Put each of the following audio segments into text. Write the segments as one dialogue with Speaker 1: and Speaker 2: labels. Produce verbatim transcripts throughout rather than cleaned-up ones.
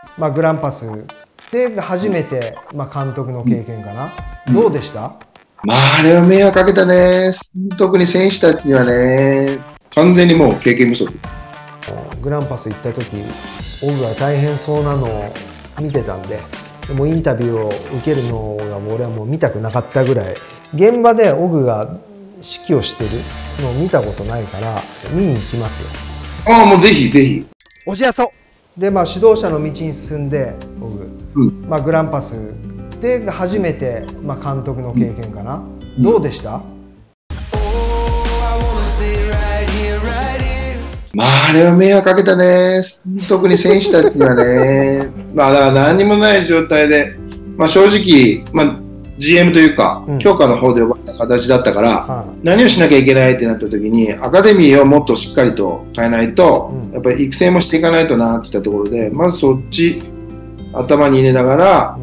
Speaker 1: まあ、グランパスで初めて、まあ、監督の経験かな、うん、どうでした？
Speaker 2: まあ、あれは迷惑かけたね。特に選手たちにはね、完全にもう経験不足。
Speaker 1: グランパス行った時、オグが大変そうなのを見てたんで、でもインタビューを受けるのが俺はもう見たくなかったぐらい、現場でオグが指揮をしてるのを見たことないから見に行きますよ。
Speaker 2: ああ、もうぜひぜひ。
Speaker 1: おじやそで、まあ、指導者の道に進んでオグ、うん、まあ、グランパスで初めて、まあ、監督の経験かな、うん、どうでした？
Speaker 2: まあ、あれは迷惑かけたね。特に選手たちにはね。まあ、だから何にもない状態で、まあ、正直、まあ、ジーエム というか、うん、強化の方で呼ばれた形だったから、はい、何をしなきゃいけないってなった時に、アカデミーをもっとしっかりと変えないと、うん、やっぱり育成もしていかないとなっていったところで、まずそっち頭に入れながら、うん、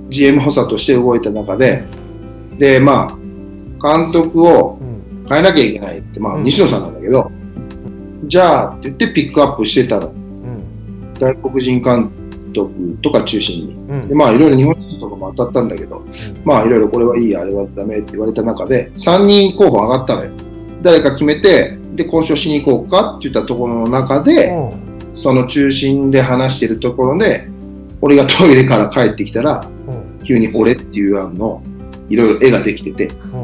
Speaker 2: ジーエム 補佐として動いた中で、で、まあ、監督を変えなきゃいけないって、まあ、西野さんなんだけど、じゃあって言ってピックアップしてたの、うん、外国人監督とか中心に、うん、でまあいろいろ日本人とかも当たったんだけど、うん、まあいろいろこれはいいあれはダメって言われた中でさんにん候補上がったのよ。誰か決めてで交渉しに行こうかって言ったところの中で、うん、その中心で話してるところで俺がトイレから帰ってきたら、うん、急に俺っていう案のいろいろ絵ができてて、うん、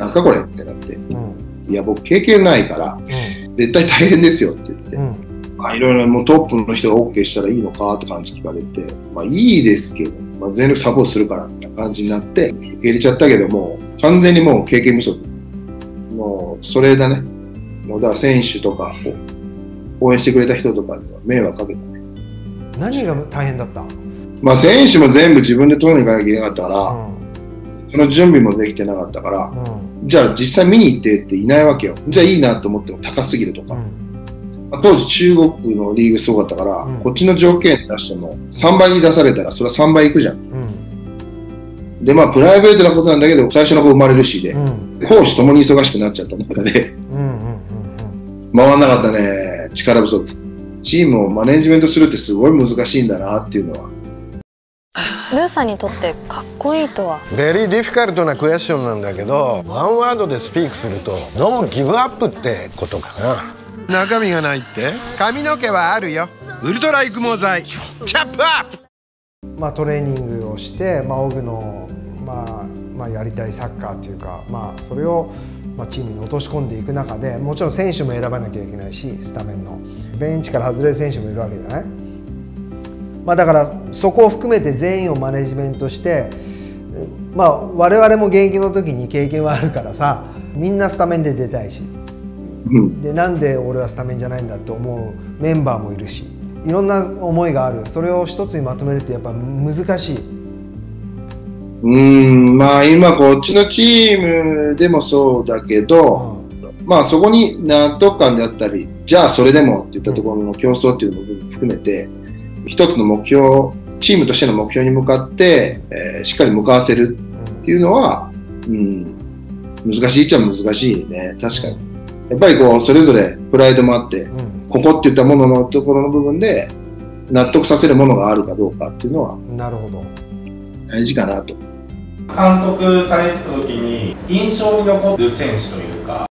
Speaker 2: なんすかこれってなって、うん、いや僕経験ないから、うん、絶対大変ですよって言って、うん、まあいろいろもうトップの人が OK したらいいのかって感じ聞かれて、まあいいですけど、まあ、全力サポートするからみたいな感じになって受け入れちゃったけども、完全にもう経験不足、もうそれだね。もうだから選手とか応援してくれた人とかには迷惑かけたね。
Speaker 1: 何が大変だった？
Speaker 2: まあ選手も全部自分で取りに行かなきゃいけなかったから、うん、その準備もできてなかったから、うん、じゃあ実際見に行ってっていないわけよ。じゃあいいなと思っても高すぎるとか、うん、まあ、当時中国のリーグすごかったから、うん、こっちの条件出してもさんばいに出されたらそれはさんばいいくじゃん、うん、でまあプライベートなことなんだけど最初の子生まれるしで、うん、攻守ともに忙しくなっちゃった中で回んなかったね。力不足。チームをマネジメントするってすごい難しいんだなっていうのは。
Speaker 3: ルーさんにとってかっこいいとは？
Speaker 4: ベリーディフィカルトなクエスチョンなんだけど、ワンワードでスピークするとノーギブアップってことかな。中身がないって？髪の毛はあるよ。ウルトラ育毛剤チャップアップ。
Speaker 1: まあトレーニングをして、まあ、オグの、まあ、まあやりたいサッカーというか、まあそれをまあチームに落とし込んでいく中で、もちろん選手も選ばなきゃいけないし、スタメンのベンチから外れる選手もいるわけじゃない。まあだからそこを含めて全員をマネジメントして、まあ我々も現役の時に経験はあるからさ、みんなスタメンで出たいし、うん、でなんで俺はスタメンじゃないんだって思うメンバーもいるし、いろんな思いがある。それを一つにまとめるってやっぱ難しい。
Speaker 2: うーん、まあ今こっちのチームでもそうだけど、うん、まあそこに納得感であったり、じゃあそれでもっていったところの競争っていうのも含めて、うん、一つの目標、チームとしての目標に向かって、えー、しっかり向かわせるっていうのは、うん、難しいっちゃ難しいね。確かにやっぱりこうそれぞれプライドもあって、うん、ここっていったもののところの部分で納得させるものがあるかどうかっていうのは、
Speaker 1: なるほど、
Speaker 2: 大事かなと。
Speaker 5: 監督されてた時に印象に残る選手というか、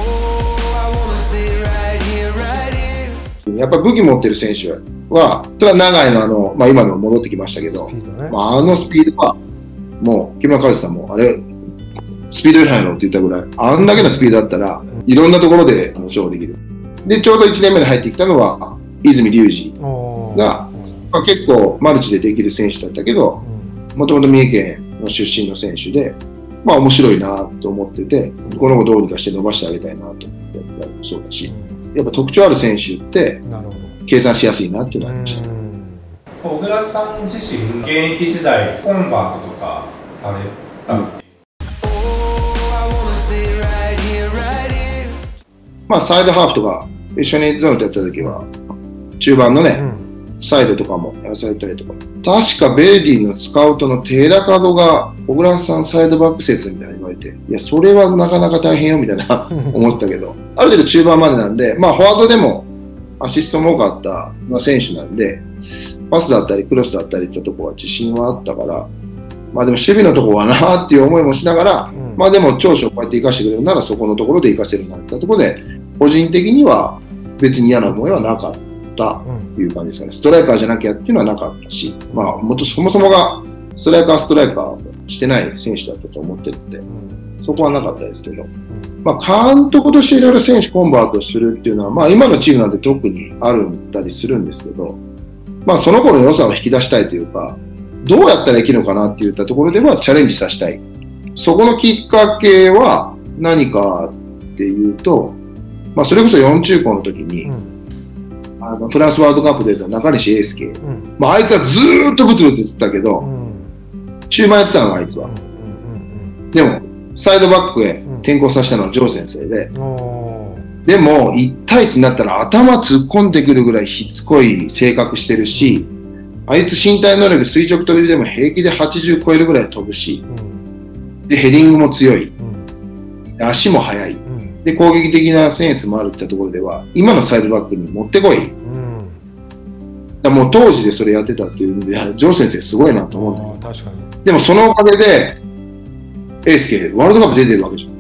Speaker 2: やっぱ武器持ってる選手は、それは長井のあの、まあ、今の戻ってきましたけど、ね、まあ、あのスピードはもう木村和志さんもあれスピード違反やろって言ったぐらい、あんだけのスピードだったらいろんなところで重宝できる。でちょうどいちねんめで入ってきたのは泉隆二が、まあ、結構マルチでできる選手だったけど、もともと三重県の出身の選手で、まあ面白いなと思ってて、この子どうにかして伸ばしてあげたいなと思ってたりもそうだし、やっぱ特徴ある選手って計算しやすいなっていうのがありました。
Speaker 5: 小倉さん自身現役時代コンバートとかされたっていう、
Speaker 2: まあサイドハーフとか一緒にゾーンでやった時は中盤のね、うん、サイドとかもやらされたりとか、確かベルディのスカウトの寺門が小倉さんサイドバック説みたいな言われて、いやそれはなかなか大変よみたいな思ってたけど、ある程度中盤までなんで、まあフォワードでもアシストも多かった、まあ、選手なんで、パスだったりクロスだったりってところは自信はあったから、まあでも守備のところはなっていう思いもしながら、うん、まあでも長所をこうやって生かしてくれるならそこのところで生かせるようになったところで、個人的には別に嫌な思いはなかったっていう感じですかね。ストライカーじゃなきゃっていうのはなかったし、まあもっとそもそもがストライカーストライカーしてない選手だったと思ってるんで、そこはなかったですけど、まあ監督としていろいろ選手コンバートするっていうのは、まあ今のチームなんて特にあるんだりするんですけど、まあその子の良さを引き出したいというか、どうやったらできるのかなっていったところではチャレンジさせたい。そこのきっかけは何かっていうと、まあそれこそよん中高の時に、うん、あのフランスワールドカップでいうと中西英介、うん、まああいつはずーっとブツブツ言ってたけど、うん、中盤やってたのがあいつは。でもサイドバックへ転向させたのはジョー先生で、うん、でもいち対いちになったら頭突っ込んでくるぐらいしつこい性格してるし、あいつ身体能力垂直跳びでも平気ではちじゅう超えるぐらい飛ぶし、うん、でヘディングも強い、うん、足も速い、うん、で攻撃的なセンスもあるってところでは今のサイドバックに持ってこい、うん、だもう当時でそれやってたっていうのでジョー先生すごいなと思うんだけど、確かにでもそのおかげでエースケワールドカップ出てるわけじゃん、うん、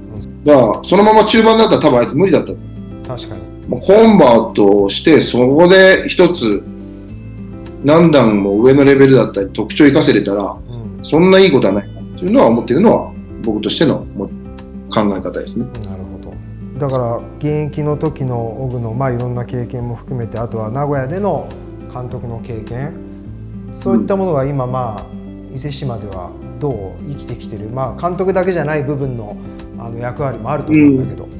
Speaker 2: だからそのまま中盤だったら多分あいつ無理だった。
Speaker 1: 確かに
Speaker 2: もうコンバートしてそこで一つ何段も上のレベルだったり特徴を生かせれたら、うん、そんないいことはないなっていうのは思っているのは僕としての考え方ですね。
Speaker 1: なるほど。だから現役の時のオグの、まあ、いろんな経験も含めて、あとは名古屋での監督の経験、そういったものが今、まあ、伊勢志摩ではどう生きてきてる、まあ、監督だけじゃない部分の、あの役割もあると思うんだけど、うん、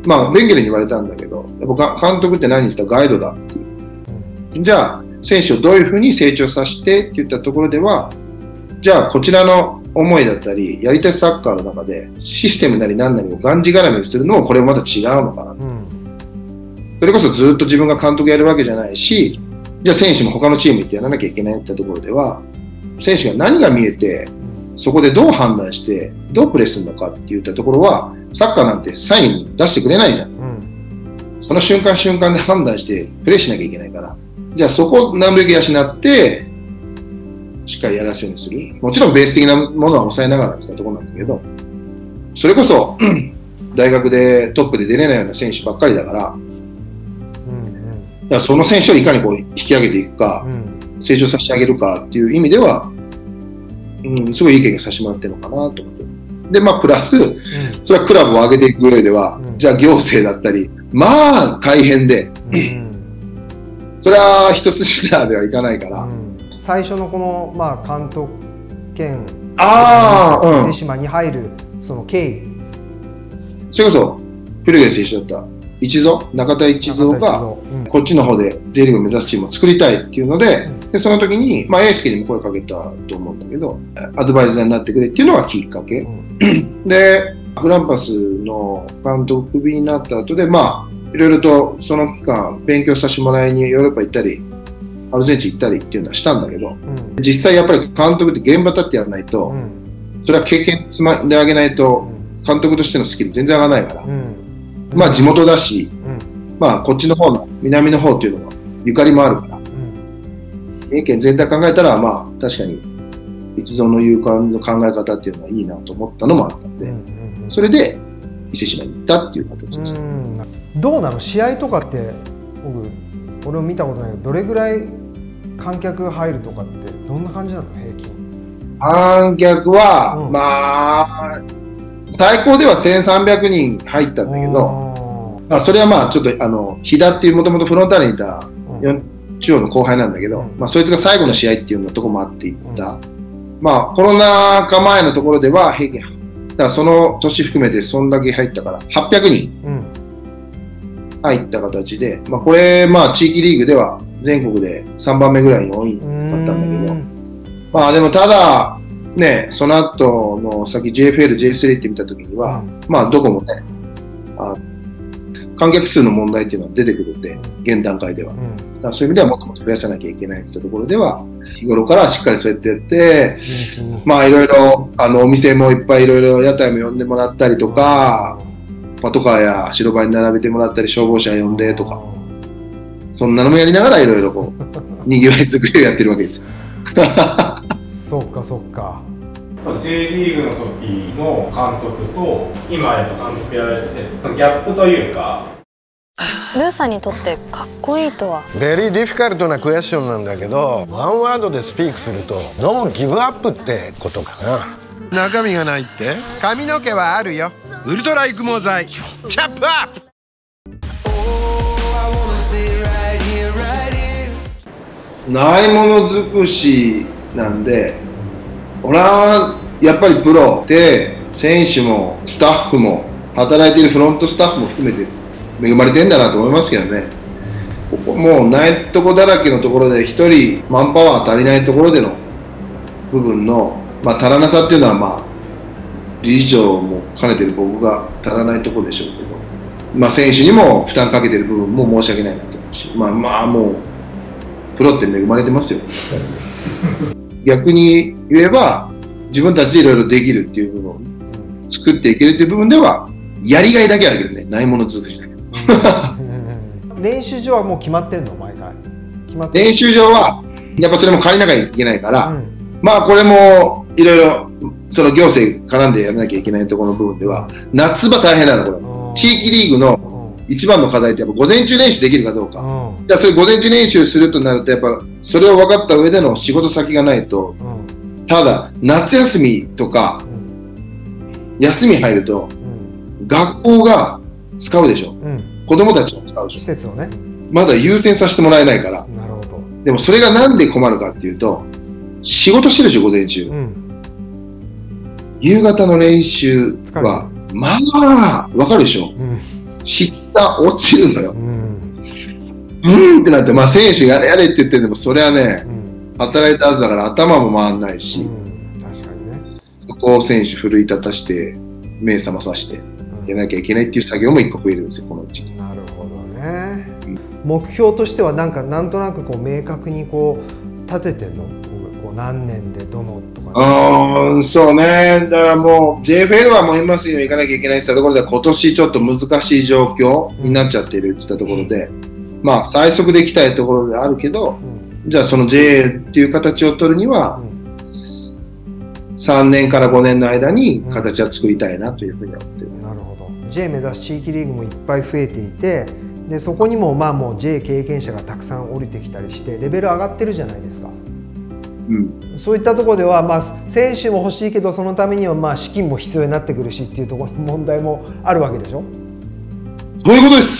Speaker 2: まあベンゲルに言われたんだけど、やっぱ監督って何したガイドだっていう、うん、じゃあ選手をどういうふうに成長させてっていったところでは、じゃあこちらの思いだったりやりたいサッカーの中でシステムなり何なりをがんじがらめにするのもこれもまた違うのかなと、うん、それこそずっと自分が監督やるわけじゃないし、じゃあ選手も他のチーム行ってやらなきゃいけないってところでは、選手が何が見えてそこでどう判断してどうプレーするのかっていったところはサッカーなんてサイン出してくれないじゃん、うん、その瞬間瞬間で判断してプレーしなきゃいけないから、じゃあそこを何べき養ってしっかりやらせるようにする。もちろんベース的なものは抑えながらってたところなんだけど、それこそ大学でトップで出れないような選手ばっかりだから、うんうん、だからその選手をいかにこう引き上げていくか、うん、成長させてあげるかっていう意味では、うん、すごいいい経験させてもらってるのかなと思って。でまあプラス、うん、それはクラブを上げていく上では、うん、じゃあ行政だったりまあ大変で、うんそれは一筋縄ではいかないから、うん、
Speaker 1: 最初のこの、まあ、監督兼伊勢志摩に入るその経緯、
Speaker 2: それこそ古谷選手だった一蔵中田一蔵が、うん、こっちの方で J リーグを目指すチームを作りたいっていうので、うん、でその時に、まあ、英介にも声かけたと思うんだけどアドバイザーになってくれっていうのがきっかけ、うん、でグランパスの監督クビになった後でまあいろいろとその期間勉強させてもらいにヨーロッパ行ったりアルゼンチン行ったりっていうのはしたんだけど、うん、実際やっぱり監督って現場立ってやらないと、うん、それは経験積んであげないと監督としてのスキル全然上がらないから、うん、まあ地元だし、うん、まあこっちの方の南の方っていうのはゆかりもあるから、三重県全体考えたらまあ確かに一蔵の言うの考え方っていうのはいいなと思ったのもあったんで、うん、それで伊勢志摩に行ったっていう形です。
Speaker 1: どうなの試合とかって僕俺も見たことないけどどれぐらい観客入るとかってどんな感じなの平均？
Speaker 2: 観客は、うん、まあ最高ではせんさんびゃくにん入ったんだけど、まあ、それはまあちょっとあの飛田っていうもともとフロンターレにいた中央の後輩なんだけど、うんまあ、そいつが最後の試合っていうのとこもあっていった、うん、まあコロナ禍前のところでは平均だからその年含めてそんだけ入ったからはっぴゃくにん、うん入った形で、まあ、これ、まあ、地域リーグでは全国でさんばんめぐらいに多いかったんだけど、まあでもただ、ね、その後の先 ジェイエフエル、ジェイスリー って見たときには、うん、まあどこもねあ、観客数の問題っていうのは出てくるんで、現段階では。うん、だからそういう意味ではもっともっと増やさなきゃいけないっていったところでは、日頃からしっかりそうやってやって、うん、まあいろいろあのお店もいっぱいいろいろ屋台も呼んでもらったりとか、パトカーや白バイに並べてもらったり消防車呼んでとかそそんなのもやりながらいろいろこうにぎわい作りをやってるわけですよ。
Speaker 1: そうかそうか。
Speaker 5: J リーグの時の監督と今やっぱ監督やられててギャップというか。
Speaker 3: ルーさんにとってかっこいいとは？
Speaker 4: ベリーディフィカルトなクエスチョンなんだけど、ワンワードでスピークするとノーギブアップってことかな。中身がないって？髪の毛はあるよ。ウルトラ育毛剤チャップアップ。
Speaker 2: ないもの尽くしなんで、俺はやっぱりプロで選手もスタッフも働いているフロントスタッフも含めて恵まれてんだなと思いますけどね。ここもうないとこだらけのところで一人マンパワー足りないところでの部分の、まあ、足らなさっていうのは、まあ、理事長も兼ねてる僕が足らないところでしょうけど、まあ、選手にも負担かけてる部分も申し訳ないなと思うし、まあまあもうプロって恵まれてますよ。逆に言えば自分たちでいろいろできるっていう部分を作っていけるっていう部分ではやりがいだけあるけどね、ないもの尽くしだけど。
Speaker 1: 練習場はもう決まってるの？毎回決まってる？
Speaker 2: 練習場はやっぱそれも借りなきゃいけないから、うん、まあこれもいろいろその行政絡んでやらなきゃいけないところの部分では夏場大変なのこれ。地域リーグの一番の課題ってやっぱ午前中練習できるかどうか。うん、じゃあそれ午前中練習するとなるとやっぱそれを分かった上での仕事先がないと、うん、ただ夏休みとか、うん、休み入ると、うん、学校が使うでしょ。うん、子供たちが使うでしょ。
Speaker 1: 施設をね。
Speaker 2: まだ優先させてもらえないから。
Speaker 1: なるほど。
Speaker 2: でもそれがなんで困るかっていうと仕事してるでしょ午前中。うん、夕方の練習はまあ分かるでしょ。うん、質が落ちるのよ。うん、うんってなって、まあ選手やれやれって言っててもそれはね、うん、働いたはずだから頭も回んないし、うん、確かにね、そこを選手奮い立たして目覚まさせてやらなきゃいけないっていう作業も一個増えるんですよこのうち。
Speaker 1: なるほどね。うん、目標としてはなんかなんとなくこう明確にこう立ててんの？こう何年でどのとか。
Speaker 2: ああ、そうね。だからもう ジェイエフエル はもう今すぐ行かなきゃいけないって言ったところで今年ちょっと難しい状況になっちゃってるって言ったところで、うん、まあ最速で行きたいところであるけど、うん、じゃあその ジェイエー っていう形を取るには、うん、さんねんからごねんの間に形は作りたいなというふうに思ってる。
Speaker 1: うん、なるほど。J 目指す地域リーグもいっぱい増えていて、でそこにもまあもう J 経験者がたくさん降りてきたりしてレベル上がってるじゃないですか。うん、そういったところでは、まあ、選手も欲しいけどそのためにはまあ資金も必要になってくるしっていうところの問題もあるわけでしょ。
Speaker 2: そういうことです。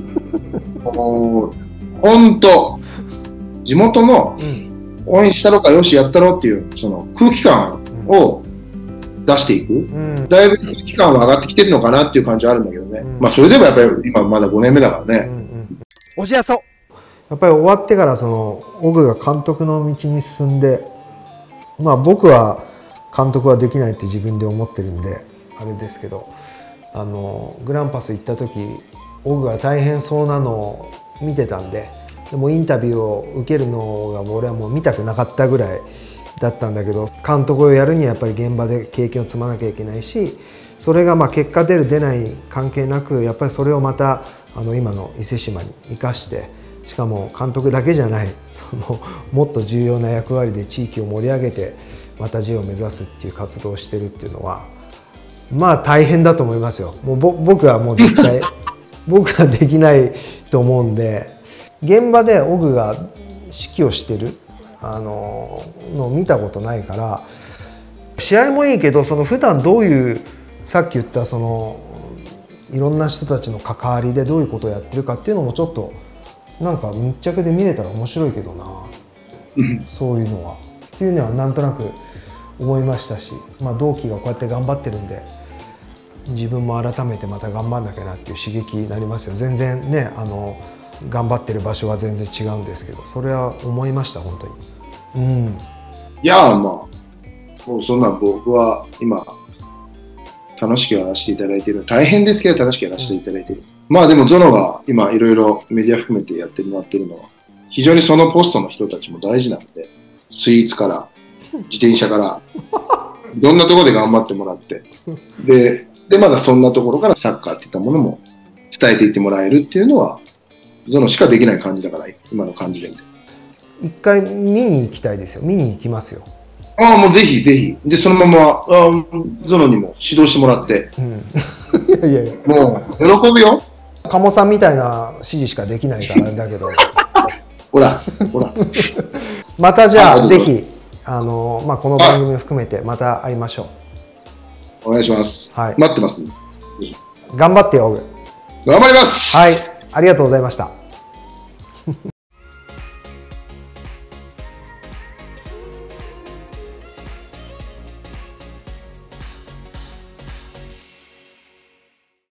Speaker 2: 本当地元の応援したろかよしやったろっていうその空気感を出していく、うん、だいぶ空気感は上がってきてるのかなっていう感じはあるんだけどね、うん、まあそれでもやっぱり今まだごねんめだからね。うんうん、
Speaker 1: おじやそやっぱり終わってからそのオグが監督の道に進んで、まあ僕は監督はできないって自分で思ってるんであれですけど、あのグランパス行った時オグが大変そうなのを見てたんで、でもインタビューを受けるのが俺はもう見たくなかったぐらいだったんだけど、監督をやるにはやっぱり現場で経験を積まなきゃいけないし、それがまあ結果出る出ない関係なくやっぱりそれをまたあの今の伊勢志摩に生かして、しかも監督だけじゃないそのもっと重要な役割で地域を盛り上げてまた J を目指すっていう活動をしてるっていうのはまあ大変だと思いますよ。もうぼ僕はもう絶対僕はできないと思うんで、現場でオグが指揮をしてるあののを見たことないから、試合もいいけどその普段どういうさっき言ったそのいろんな人たちの関わりでどういうことをやってるかっていうのもちょっとなんか密着で見れたら面白いけどな、うん、そういうのはっていうのはなんとなく思いましたし、まあ、同期がこうやって頑張ってるんで自分も改めてまた頑張んなきゃなっていう刺激になりますよ。全然ねあの頑張ってる場所は全然違うんですけど、それは思いました本当に。うん、
Speaker 2: いやまあもうそんな僕は今楽しくやらせていただいている、大変ですけど楽しくやらせていただいている、うん、まあでもゾノが今いろいろメディア含めてやってもらってるのは非常にそのポストの人たちも大事なので、スイーツから自転車からいろんなところで頑張ってもらってででまだそんなところからサッカーっていったものも伝えていってもらえるっていうのはゾノしかできない感じだから、今の感じで。
Speaker 1: 一回見に行きたいですよ。見に行きますよ。
Speaker 2: ああ、もうぜひぜひ。で、そのまま、あゾノにも指導してもらって。
Speaker 1: うん、いやいやいや。
Speaker 2: もう、喜ぶよ。
Speaker 1: 鴨さんみたいな指示しかできないからだけど。
Speaker 2: ほら、ほら。
Speaker 1: またじゃあ、ぜひ、あの、まあ、この番組を含めて、また会いましょ
Speaker 2: う。お願いします。
Speaker 1: はい。
Speaker 2: 待ってます。
Speaker 1: 頑張ってよ、オグ。
Speaker 2: 頑張ります。
Speaker 1: はい。ありがとうございました。